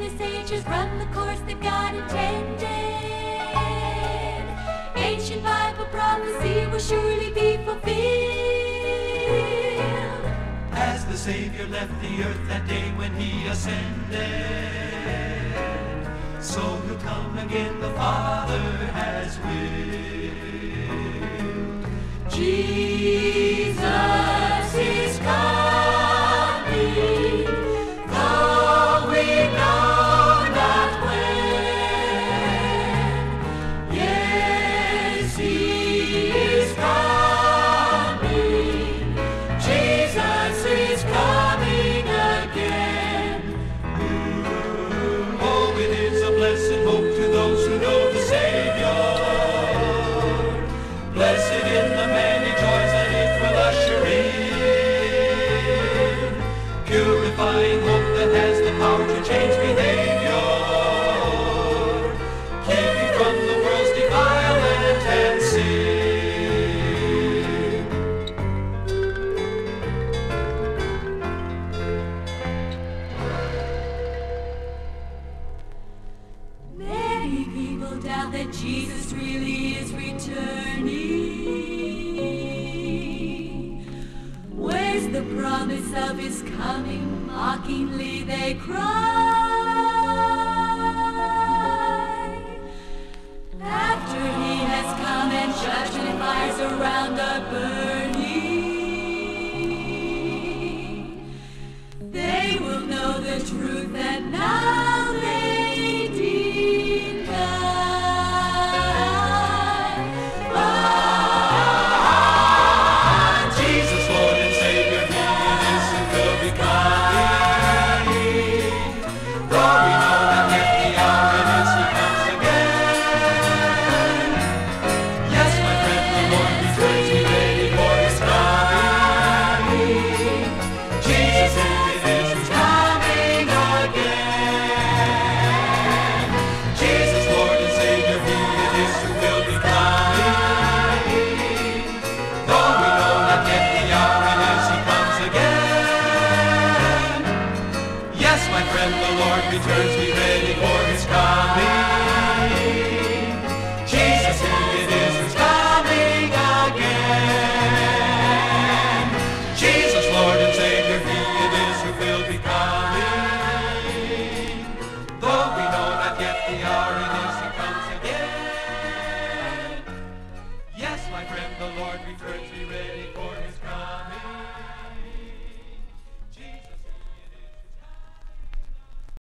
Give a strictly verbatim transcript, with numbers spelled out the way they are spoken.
countless ages run the course that God intended. Ancient Bible prophecy will surely be fulfilled. As the Savior left the earth that day when he ascended, so he'll come again, the Father has willed. Jesus is coming, though we know not when. Yes, he is coming. Jesus is coming again. Oh, it is a blessed hope to those who know the Savior. Blessed in the many joys that it will usher in. Purifying hope that has the power to change behavior. Keep you from the world's defilement and sin. Many people doubt that Jesus really is returning. Where's the promise of his coming? Mockingly they cry. After he has come and judgment fires around are burning, they will know the truth and now they deny. Ah, Jesus, Lord and Savior, he it is who will be coming. Though we know not yet the hour it is he comes again. Yes, my friend, the Lord returns, be ready for his coming. Jesus, it is who's coming again. Jesus, Lord and Savior, he it is who will be coming. Though we know not yet the hour it is he comes again. Yes, my friend, the Lord returns, be ready for his coming. Jesus, he it is who's coming again. Jesus, Lord and Savior, he it is who will be coming. Though we know not yet the hour it is he comes again. Yes, my friend, the Lord returns.